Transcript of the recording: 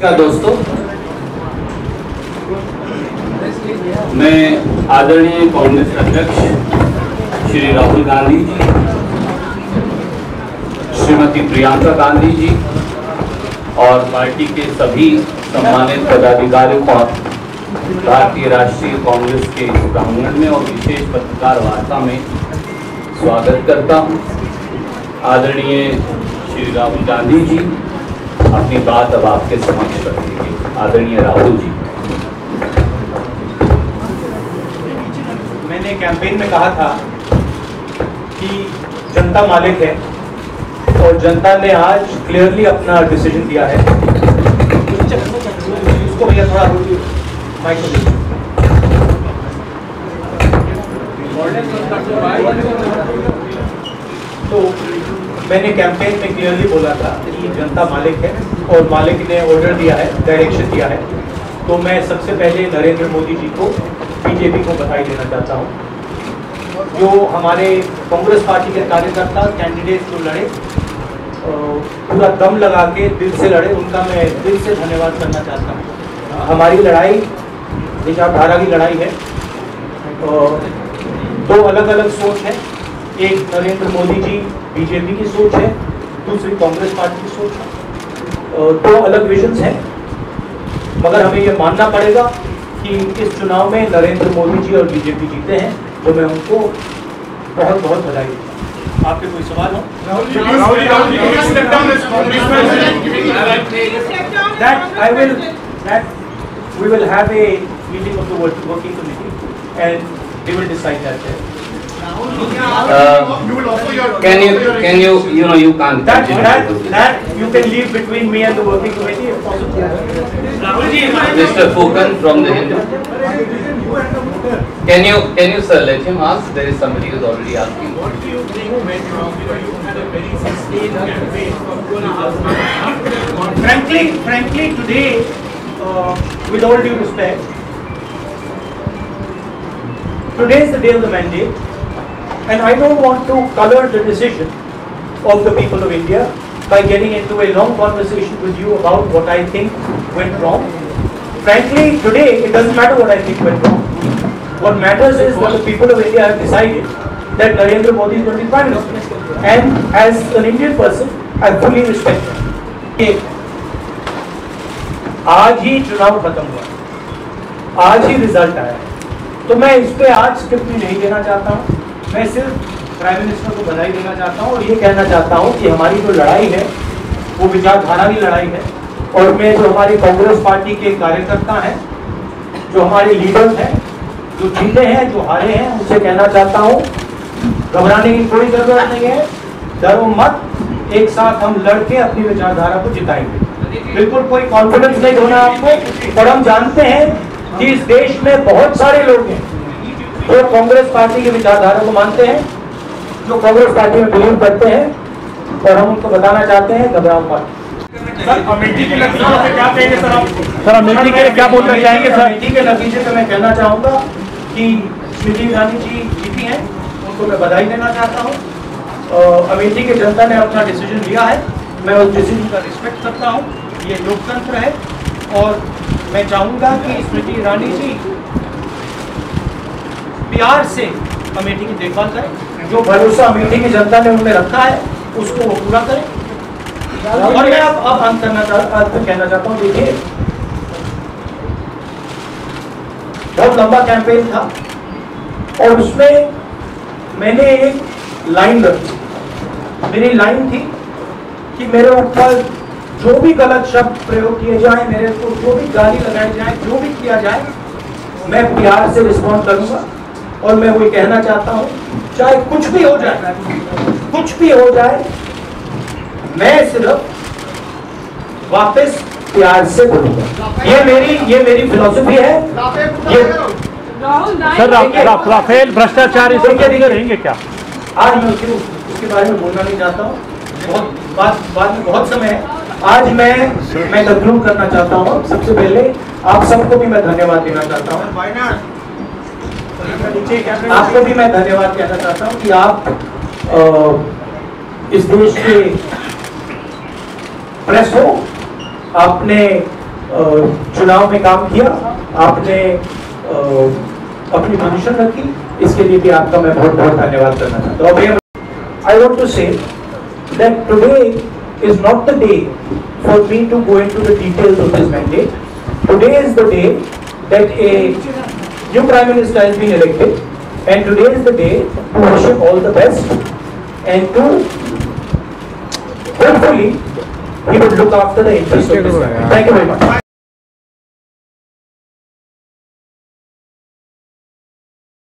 नमस्कार दोस्तों, मैं आदरणीय कांग्रेस अध्यक्ष श्री राहुल गांधी जी, श्रीमती प्रियंका गांधी जी और पार्टी के सभी सम्मानित पदाधिकारियों का भारतीय राष्ट्रीय कांग्रेस के प्रांगण में और विशेष पत्रकार वार्ता में स्वागत करता हूं। आदरणीय श्री राहुल गांधी जी अपनी बात अब आपके समक्ष रखेंगे। आदरणीय राहुल जी। मैंने कैंपेन में कहा था कि जनता मालिक है और जनता ने आज क्लियरली अपना डिसीजन दिया है। उसको भैया थोड़ा माइक तो मैंने कैंपेन में क्लियरली बोला था कि जनता मालिक है और मालिक ने ऑर्डर दिया है, डायरेक्शन दिया है। तो मैं सबसे पहले नरेंद्र मोदी जी को, बीजेपी को बधाई देना चाहता हूँ। जो हमारे कांग्रेस पार्टी के कार्यकर्ता कैंडिडेट जो लड़े, पूरा दम लगा के दिल से लड़े, उनका मैं दिल से धन्यवाद करना चाहता हूँ। हमारी लड़ाई विचारधारा की लड़ाई है। दो अलग अलग सोच है, एक नरेंद्र मोदी जी बीजेपी की सोच है, दूसरी कांग्रेस पार्टी की सोच है। दो अलग विजन्स हैं, मगर हमें ये मानना पड़ेगा कि इस चुनाव में नरेंद्र मोदी जी और बीजेपी जीते हैं, तो मैं उनको बहुत बहुत बधाई देता हूँ। आपके कोई सवाल हो? We will have a meeting of the working committee and they will decide that. Can you can't. That you can leave between me and the working committee if possible. Mr. Fukan from the Hindu. Can you sir let him ask? There is somebody who is already asking. What do you think went wrong? You had a very sustained campaign for 2.5 months. Frankly, today, with all due respect, today is the day of the mandate, and I don't want to color the decision of the people of India by getting into a long conversation with you about what I think went wrong. Frankly, today it doesn't matter what I think went wrong. What matters is that the people of India have decided that Narendra Modi is going to be Prime Minister, and as an Indian person, I fully respect that. आज ही चुनाव खत्म हुआ, आज ही result आया है, तो मैं इस पे आज टिप्पणी नहीं देना चाहता हूँ। मैं सिर्फ प्राइम मिनिस्टर को बधाई देना चाहता हूँ और ये कहना चाहता हूँ कि हमारी जो लड़ाई है वो विचारधारा की लड़ाई है। और मैं जो हमारी कांग्रेस पार्टी के कार्यकर्ता हैं, जो हमारे लीडर्स हैं, जो जीते हैं, जो हारे हैं, उनसे कहना चाहता हूँ घबराने की कोई जरूरत नहीं है, डरो मत, एक साथ हम लड़के अपनी विचारधारा को जिताएंगे। बिल्कुल कोई कॉन्फिडेंस नहीं होना आपको। और हम जानते हैं कि इस देश में बहुत सारे लोग हैं जो कांग्रेस पार्टी की विचारधारा को मानते हैं, जो कांग्रेस पार्टी में बिलीव करते हैं, और हम उनको बताना चाहते हैं घबराओ मत। सर, अमेठी के नतीजे से क्या कहेंगे सर आप? सर, अमेठी के क्या बोलना चाहेंगे सर? अमेठी के नतीजे से मैं कहना चाहूँगा कि स्मृति ईरानी जी जीती हैं, उनको मैं बधाई देना चाहता हूँ। अमेठी की जनता ने अपना डिसीजन लिया है, मैं उस डिसीजन का रिस्पेक्ट करता हूँ। ये लोकतंत्र है और मैं चाहूँगा कि स्मृति ईरानी जी प्यार से अमेठी की देखभाल करें। जो भरोसा अमेठी की जनता ने उनमें रखा है उसको वो पूरा करें। और मैं अब अंत कहना चाहता हूँ, देखिए बहुत लंबा कैंपेन था और उसमें मैंने एक लाइन रखी। मेरी लाइन थी कि मेरे ऊपर जो भी गलत शब्द प्रयोग किए जाए, मेरे को जो भी गाली लगाई जाए, जो भी किया जाए, मैं प्यार से रिस्पॉन्ड करूंगा। और मैं वही कहना चाहता हूं, चाहे कुछ भी हो जाए, कुछ भी हो जाए, मैं सिर्फ वापस प्यार से बोलूंगा। ये मेरी फिलॉसफी है। ये सर, राफेल भ्रष्टाचार इसके रहेंगे क्या? आज मैं उसके बारे में बोलना नहीं चाहता हूँ, बाद में बहुत समय है। आज मैं कंक्लूड करना चाहता हूँ। सबसे पहले आप सबको भी मैं धन्यवाद देना चाहता हूँ। आपको भी मैं धन्यवाद कहना चाहता हूँ कि आप इस देश के प्रेस हो, आपने चुनाव में काम किया, आपने अपनी पोजीशन रखी, इसके लिए भी आपका मैं बहुत बहुत धन्यवाद करना चाहता हूँ। I want to say that today is not the day for me to go into the details of this mandate. Today is the day that a new Prime Minister has been elected, and today is the day to wish him all the best and to hopefully he will look after the interests of this country. Thank you very much.